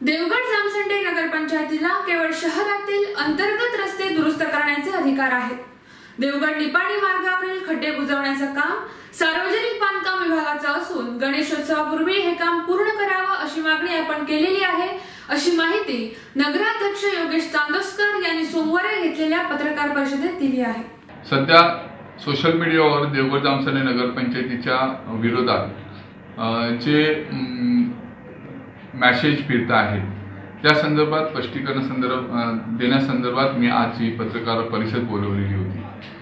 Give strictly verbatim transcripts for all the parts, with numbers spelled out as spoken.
देवगड जामसंडे नगरपंचायतीला केवळ शहरातील अंतर्गत रस्ते दुरुस्त करण्याचे अधिकार आहेत। देवगड निपाणी मार्गावरील खड्डे बुजवण्याचं काम सार्वजनिक बांधकाम विभागाचं असून गणेशोत्सवापूर्वी हे काम पूर्ण करावं अशी मागणी आपण केलेली आहे, अशी माहिती नगराध्यक्ष योगेश चांदोसकर यांनी सोमवारी घेतलेल्या पत्रकार परिषदेत दिली आहे। सध्या सोशल मीडियावर देवगड जामसंडे नगरपंचायतीच्या विरोधात जे मेसेज फिरत आहेत त्या संदर्भात स्पष्टीकरण संदर्भ देण्यासंदर्भात मी आज ही पत्रकार परिषद बोलवलेली होती।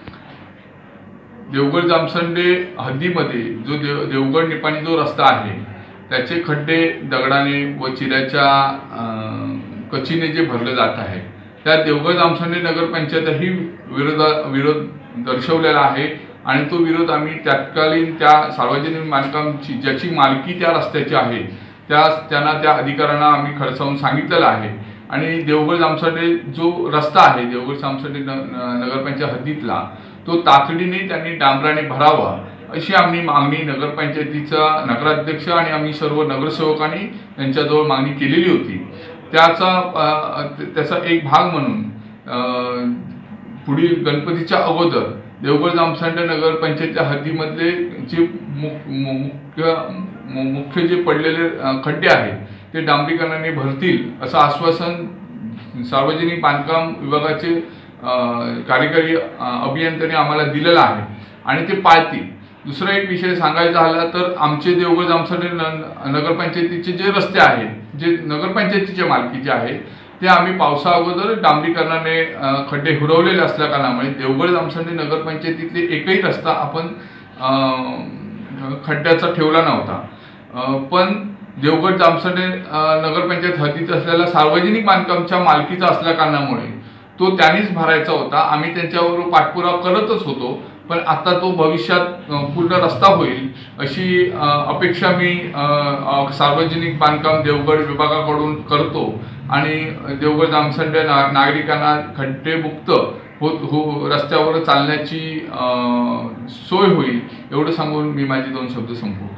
देवगड जामसंडे हद्दीमध्ये जो देव देवगड निपाणी जो रस्ता आहे त्याचे खड्डे दगडाने व चिऱ्याच्या कचीने जे भरले जात आहे त्या देवगड जामसंडे नगरपंचायत ही विरोध विरोध दर्शवलेला आहे आणि तो विरोध आम्ही तत्कालीन त्या सार्वजनिक बांधकामाची ज्याची मालकी त्या रस्त्याची आहे त्या त्यांना त्या अधिकाऱ्यांना आम्ही खडसावून सांगितलेलं आहे आणि देवगड जामसंडे जो रस्ता आहे देवगड जामसंडे नगरपंचायत हद्दीतला तो तातडीने त्यांनी डांबराने भरावा अशी आम्ही मागणी नगरपंचायतीचा नगराध्यक्ष आणि आम्ही सर्व नगरसेवकांनी त्यांच्याजवळ मागणी केलेली होती। त्याचा त्याचा एक भाग म्हणून पुढील गणपतीच्या अगोदर देवगड जामसंडे नगरपंचायतीच्या हद्दीमधले जे मुख्य मुख्य जे पडलेले खड्डे आहेत ते डांबरीकरणाने भरतील असं आश्वासन सार्वजनिक बांधकाम विभागाचे कार्यकारी अभियंत्यांनी आम्हाला दिलेलं आहे आणि ते पाळतील। दुसरा एक विषय सांगायचा झाला तर आमचे देवगड जामसंडे नगरपंचायतीचे जे रस्ते आहेत जे नगरपंचायतीच्या मालकीचे आहेत ते आम्ही पावसा अगोदर डांबरीकरणाने खड्डे हुरवलेले असल्या कारणामुळे देवगड जामसंडे नगरपंचायतीतले एकही रस्ता आपण खड्ड्याचा ठेवला नव्हता, पण देवगड जामसंडे नगरपंचायत हद्दीत असलेला सार्वजनिक बांधकामच्या मालकीचा असल्या कारणामुळे तो त्यांनीच भरायचा होता। आम्ही त्यांच्यावर पाठपुरावा करतच होतो, पण आता तो भविष्यात पूर्ण रस्ता होईल अशी अपेक्षा मी सार्वजनिक बांधकाम देवगड विभागाकडून करतो आणि देवगड जामसंडे नागरिकांना खड्डेमुक्त होत हो रस्त्यावर चालण्याची सोय होईल एवढं सांगून मी माझे दोन शब्द संपवतो।